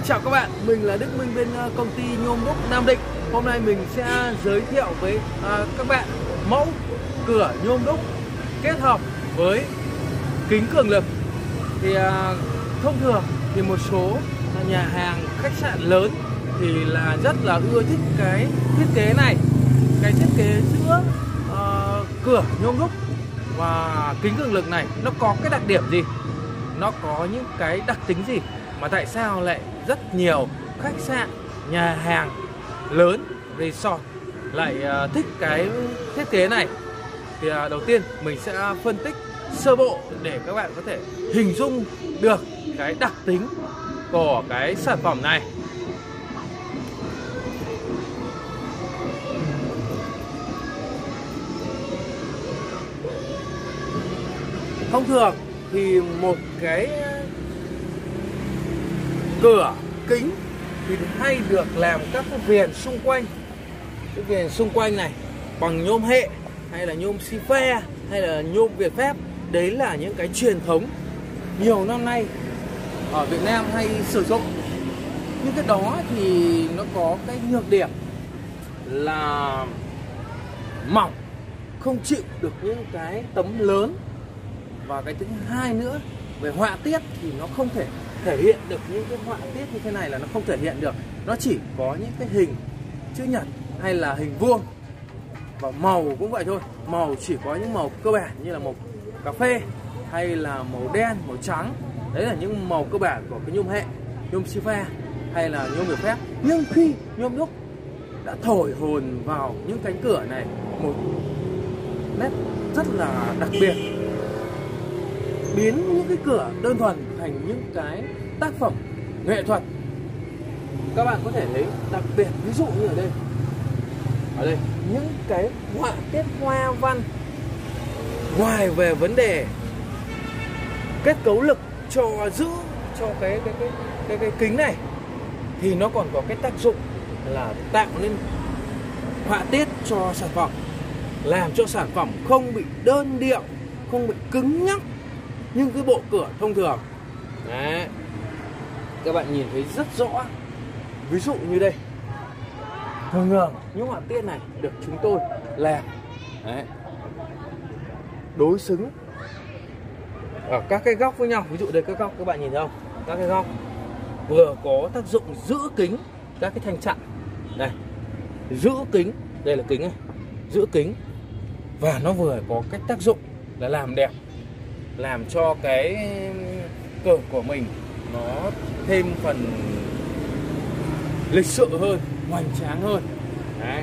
chào các bạn, mình là Đức Minh bên công ty nhôm đúc Nam Định. Hôm nay mình sẽ giới thiệu với các bạn mẫu cửa nhôm đúc kết hợp với kính cường lực. Thì thông thường thì một số nhà hàng khách sạn lớn thì là rất là ưa thích cái thiết kế này. Cái thiết kế giữa cửa nhôm đúc và kính cường lực này nó có cái đặc điểm gì? Nó có những cái đặc tính gì mà tại sao lại rất nhiều khách sạn, nhà hàng lớn, resort lại thích cái thiết kế này? Thì đầu tiên mình sẽ phân tích sơ bộ để các bạn có thể hình dung được cái đặc tính của cái sản phẩm này. Thông thường thì một cái cửa kính thì hay được làm các cái viền xung quanh. Cái viền xung quanh này bằng nhôm hệ hay là nhôm xi phe hay là nhôm Việt Phép. Đấy là những cái truyền thống nhiều năm nay ở Việt Nam hay sử dụng. Nhưng cái đó thì nó có cái nhược điểm là mỏng, không chịu được những cái tấm lớn. Và cái thứ hai nữa, về họa tiết thì nó không thể thể hiện được những cái họa tiết như thế này, là nó không thể hiện được. Nó chỉ có những cái hình chữ nhật hay là hình vuông. Và màu cũng vậy thôi, màu chỉ có những màu cơ bản như là màu cà phê hay là màu đen, màu trắng. Đấy là những màu cơ bản của cái nhôm hệ, nhôm xi phe hay là nhôm Việt Phép. Nhưng khi nhôm đúc đã thổi hồn vào những cánh cửa này một nét rất là đặc biệt, biến những cái cửa đơn thuần thành những cái tác phẩm nghệ thuật. Các bạn có thể thấy đặc biệt, ví dụ như ở đây những cái họa tiết hoa văn. Ngoài về vấn đề kết cấu lực cho giữ cho cái kính này thì nó còn có cái tác dụng là tạo nên họa tiết cho sản phẩm, làm cho sản phẩm không bị đơn điệu, không bị cứng nhắc nhưng cái bộ cửa thông thường. Đấy, các bạn nhìn thấy rất rõ. Ví dụ như đây, thường những họa tiết này được chúng tôi làm đối xứng ở các cái góc với nhau. Ví dụ đây các góc, các bạn nhìn thấy không? Các cái góc vừa có tác dụng giữ kính, các cái thanh chặn này, giữ kính, đây là kính này, giữ kính, và nó vừa có cách tác dụng là làm đẹp, làm cho cái cửa của mình nó thêm phần lịch sự hơn, hoành tráng hơn. Đấy.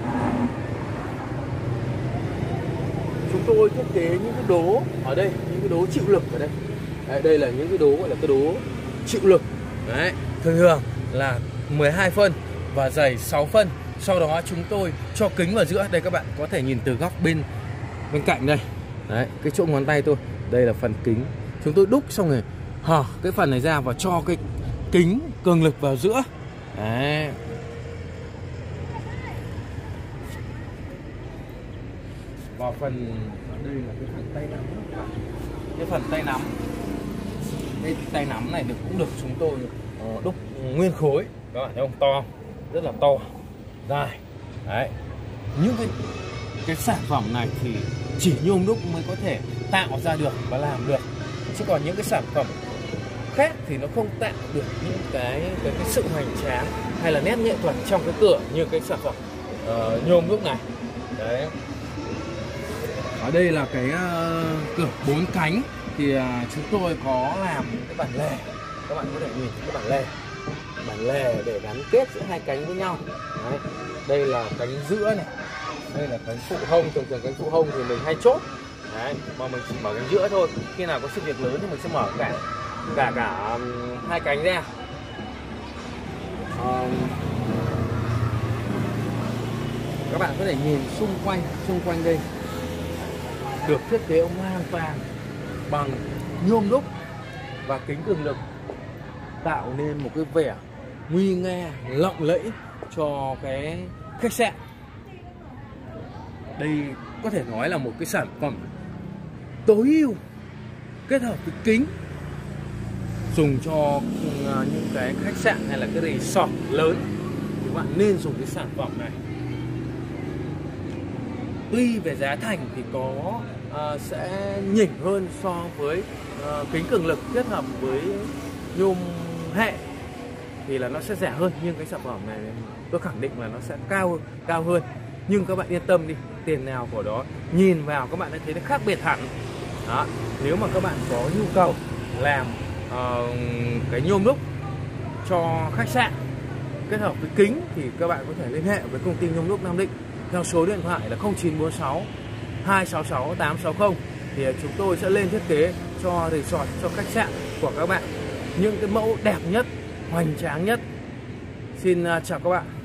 Chúng tôi thiết kế những cái đố ở đây, những cái đố chịu lực ở đây. Đấy, đây là những cái đố gọi là cái đố chịu lực. Đấy, thường là 12 phân và dày 6 phân. Sau đó chúng tôi cho kính vào giữa. Đây các bạn có thể nhìn từ góc bên cạnh đây. Đấy, cái chỗ ngón tay tôi. Đây là phần kính. Chúng tôi đúc xong rồi hở cái phần này ra và cho cái kính cường lực vào giữa. Đấy. Vào phần đây là cái phần tay nắm. Cái phần tay nắm. Đây tay nắm này cũng được chúng tôi đúc nguyên khối. Các bạn thấy không? To, rất là to, dài. Đấy. Những cái sản phẩm này thì chỉ nhôm đúc mới có thể tạo ra được và làm được, chứ còn những cái sản phẩm khác thì nó không tạo được những cái sự hoành tráng hay là nét nghệ thuật trong cái cửa như cái sản phẩm nhôm đúc này. Đấy. Ở đây là cái cửa 4 cánh thì chúng tôi có làm cái bản lề. Các bạn có thể nhìn cái bản lề để gắn kết giữa hai cánh với nhau. Đấy. Đây là cánh giữa này, đây là cánh phụ hông. Thường cánh phụ hông thì mình hay chốt. Đấy, mà mình chỉ mở cánh giữa thôi. Khi nào có sự việc lớn thì mình sẽ mở cả hai cánh ra. Các bạn có thể nhìn xung quanh đây được thiết kế hoàn toàn bằng nhôm đúc và kính cường lực, tạo nên một cái vẻ nguy nga lộng lẫy cho cái khách sạn. Đây có thể nói là một cái sản phẩm tối ưu kết hợp với kính dùng cho những cái khách sạn hay là cái resort lớn thì các bạn nên dùng cái sản phẩm này. Tuy về giá thành thì sẽ nhỉnh hơn so với kính cường lực kết hợp với nhôm hệ thì là nó sẽ rẻ hơn, nhưng cái sản phẩm này tôi khẳng định là nó sẽ cao hơn. Nhưng các bạn yên tâm đi, tiền nào của đó, nhìn vào các bạn đã thấy nó khác biệt hẳn. Đó, nếu mà các bạn có nhu cầu làm cái nhôm đúc cho khách sạn kết hợp với kính thì các bạn có thể liên hệ với công ty nhôm đúc Nam Định theo số điện thoại là 0946 266 860 thì chúng tôi sẽ lên thiết kế cho resort, cho khách sạn của các bạn những cái mẫu đẹp nhất, hoành tráng nhất. Xin chào các bạn.